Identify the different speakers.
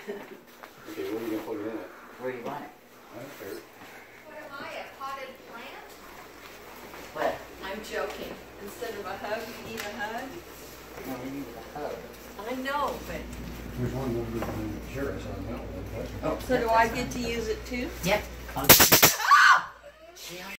Speaker 1: Okay, what are you gonna put it in it?
Speaker 2: Where do you want it?
Speaker 1: I don't care.
Speaker 3: What am I, a potted plant?
Speaker 2: What?
Speaker 3: I'm joking. Instead of a hug, you need a hug?
Speaker 2: No, we need a hug.
Speaker 3: I know, but...
Speaker 1: There's one little bit of cherries on that one.
Speaker 2: Oh,
Speaker 3: So do I get to use it too?
Speaker 2: Yep.